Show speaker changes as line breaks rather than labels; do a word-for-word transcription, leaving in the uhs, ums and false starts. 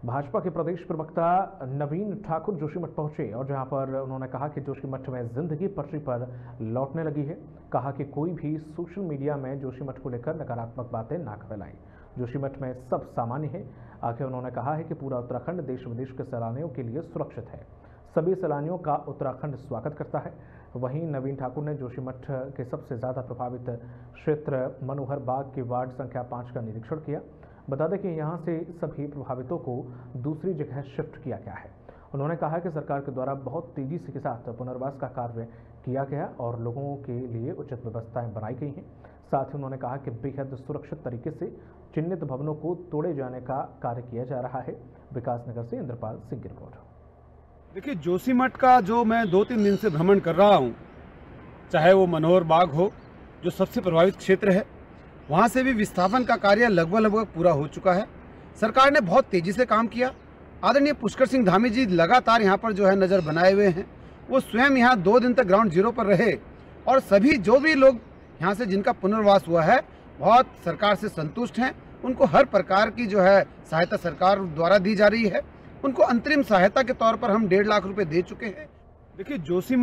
भाजपा के प्रदेश प्रवक्ता नवीन ठाकुर जोशीमठ पहुंचे और जहां पर उन्होंने कहा कि जोशीमठ में जिंदगी पटरी पर लौटने लगी है। कहा कि कोई भी सोशल मीडिया में जोशीमठ को लेकर नकारात्मक बातें ना फैलाएं। जोशीमठ में सब सामान्य है। आगे उन्होंने कहा है कि पूरा उत्तराखंड देश विदेश के सैलानियों के लिए सुरक्षित है। सभी सैलानियों का उत्तराखंड स्वागत करता है। वहीं नवीन ठाकुर ने जोशीमठ के सबसे ज्यादा प्रभावित क्षेत्र मनोहर बाग के वार्ड संख्या पाँच का निरीक्षण किया। बता दें कि यहां से सभी प्रभावितों को दूसरी जगह शिफ्ट किया गया है। उन्होंने कहा कि सरकार के द्वारा बहुत तेजी से के साथ पुनर्वास का कार्य किया गया और लोगों के लिए उचित व्यवस्थाएं बनाई गई हैं। साथ ही उन्होंने कहा कि बेहद सुरक्षित तरीके से चिन्हित भवनों को तोड़े जाने का कार्य किया जा रहा है। विकास नगर से इंद्रपाल सिंह की रिपोर्ट।
देखिए, जोशीमठ का जो मैं दो तीन दिन से भ्रमण कर रहा हूँ, चाहे वो मनोहर बाग हो जो सबसे प्रभावित क्षेत्र है, वहाँ से भी विस्थापन का कार्य लगभग लगभग पूरा हो चुका है। सरकार ने बहुत तेजी से काम किया। आदरणीय पुष्कर सिंह धामी जी लगातार यहाँ पर जो है नज़र बनाए हुए हैं। वो स्वयं यहाँ दो दिन तक ग्राउंड जीरो पर रहे और सभी जो भी लोग यहाँ से जिनका पुनर्वास हुआ है बहुत सरकार से संतुष्ट हैं। उनको हर प्रकार की जो है सहायता सरकार द्वारा दी जा रही है। उनको अंतरिम सहायता के तौर पर हम डेढ़ लाख रुपए दे चुके हैं। देखिए, जोशी